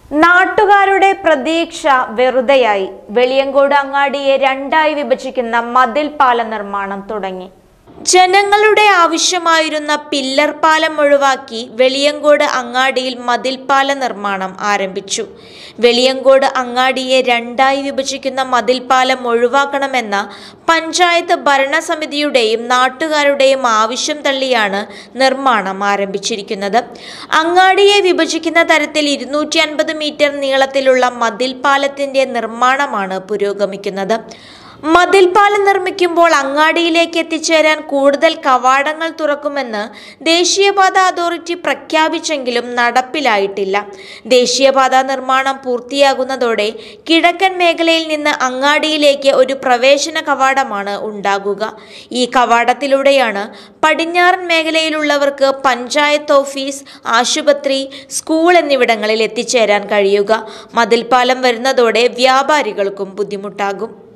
നാട്ടുകാരുടെ പ്രതീക്ഷ വെറുതെയായി. വെളിയങ്കോട് അങ്ങാടിയെ രണ്ടായി വിഭജിക്കുന്ന മതിൽ പാല നിർമ്മാണം തുടങ്ങി. ജനങ്ങളുടെ ആവശ്യമായിരുന്ന പില്ലർ പാലം ഒഴിവാക്കി വെളിയങ്കോട് അങ്ങാടിയിൽ മതിൽപാല നിർമ്മാണം ആരംഭിച്ചു. വെളിയങ്കോട് അങ്ങാടിയെ രണ്ടായി വിഭജിക്കുന്ന മതിൽപാലം ഒഴിവാക്കണമെന്ന പഞ്ചായത്ത് ഭരണസമിതിയുടെയും നാട്ടുകാരുടെയും ആവശ്യം തള്ളിയാണ് നിർമ്മാണം ആരംഭിച്ചിരിക്കുന്നത്. അങ്ങാടിയെ വിഭജിക്കുന്ന തരത്തിൽ 250 മീറ്റർ നീളത്തിലുള്ള മതിൽപാലത്തിന്റെ നിർമ്മാണമാണ് പുരോഗമിക്കുന്നത്. മതിൽപാലം നിർമ്മിക്കുമ്പോൾ അങ്ങാടിയിലേക്ക് എത്തിച്ചേരാൻ കൂടുതൽ കവാടങ്ങൾ തുറക്കുമെന്ന് ദേശീയപാത അതോറിറ്റി പ്രഖ്യാപിച്ചെങ്കിലും നടപ്പിലായിട്ടില്ല. ദേശീയപാത നിർമ്മാണം പൂർത്തിയാകുന്നതോടെ കിഴക്കൻ മേഖലയിൽ നിന്ന് അങ്ങാടിയിലേക്ക് ഒരു പ്രവേശന കവാടമാണ് ഉണ്ടാകുക. ഈ കവാടത്തിലൂടെയാണ് പടിഞ്ഞാറൻ മേഖലയിലുള്ളവർക്ക് പഞ്ചായത്ത് ഓഫീസ്, ആശുപത്രി, സ്കൂൾ എന്നിവിടങ്ങളിൽ എത്തിച്ചേരാൻ കഴിയുക. മതിൽപാലം വരുന്നതോടെ വ്യാപാരികൾക്കും ബുദ്ധിമുട്ടാകും.